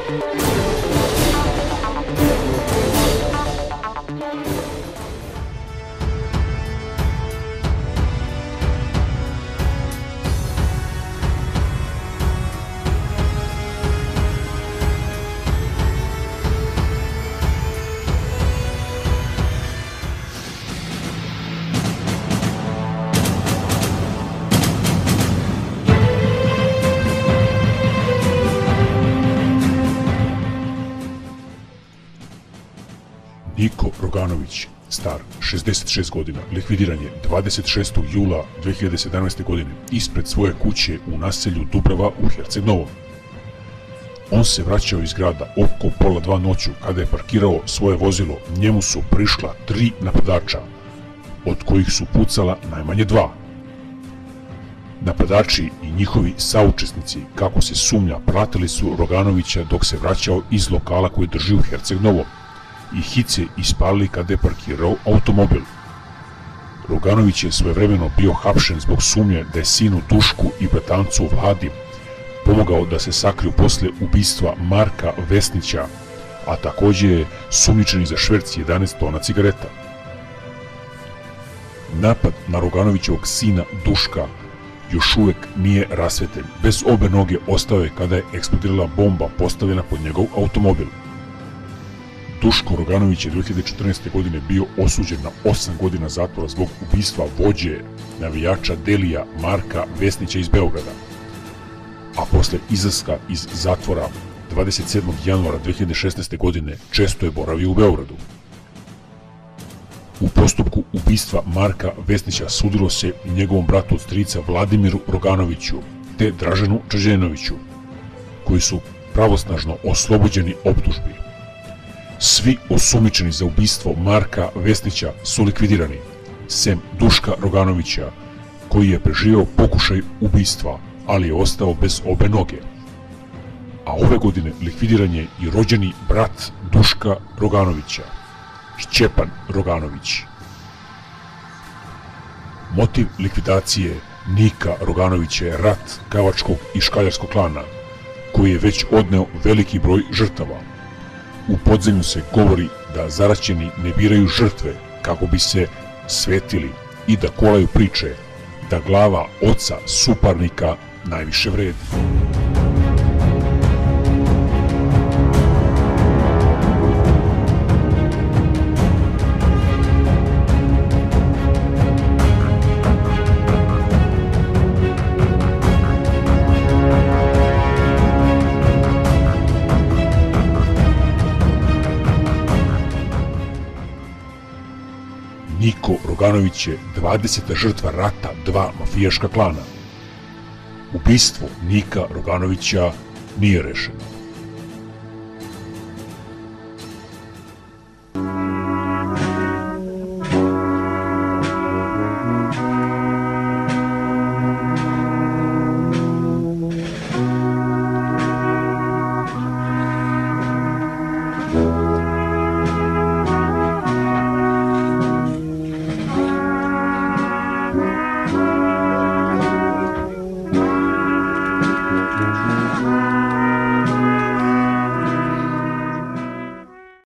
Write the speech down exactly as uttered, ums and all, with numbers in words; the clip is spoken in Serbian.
Niko Roganović, star šezdeset šest godina, likvidiran je dvadeset šestog jula dve hiljade sedamnaeste. godine ispred svoje kuće u naselju Dubrava u Herceg Novom. On se vraćao iz grada oko pola dva noću. Kada je parkirao svoje vozilo, njemu su prišla tri napadača, od kojih su pucala najmanje dva. Napadači i njihovi saučesnici, kako se sumnja, pratili su Roganovića dok se vraćao iz lokala koji drži u Herceg Novom i hice ispalili kada je parkirao automobil. Roganović je svojevremeno bio hapšen zbog sumnje da je sinu Dušku i bratancu Vladi pomogao da se sakriju posle ubistva Marka Vesnića, a takođe je sumnjičen za šverc jedanaest tona cigareta. Napad na Roganovićevog sina Duška još uvek nije rasvetljen. Bez obe noge ostao je kada je eksplodirala bomba postavljena pod njegov automobil. Duško Roganović je dve hiljade četrnaeste. godine bio osuđen na osam godina zatvora zbog ubistva vođe navijača Delija Marka Vesnića iz Beograda, a posle izlaska iz zatvora dvadeset sedmog januara dve hiljade šesnaeste. godine često je boravio u Beogradu. U postupku ubistva Marka Vesnića sudilo se i njegovom bratu od strica Vladimiru Roganoviću te Draženu Đađenoviću, koji su pravosnažno oslobođeni optužbi. Svi osumnjičeni za ubistvo Marka Vesnića su likvidirani, sem Duška Roganovića, koji je preživeo pokušaj ubistva, ali je ostao bez obe noge. A ove godine likvidiran je i rođeni brat Duška Roganovića, Šćepan Roganović. Motiv likvidacije Nika Roganovića je rat Gavačkog i Škaljarskog klana, koji je već odneo veliki broj žrtava. U podzemlju se govori da zaraćeni ne biraju žrtve kako bi se svetili i da kolaju priče da glava oca suparnika najviše vredi. Niko Roganović je dvadeseta žrtva rata dva mafijaška klana. Ubistvo Nika Roganovića nije rešeno.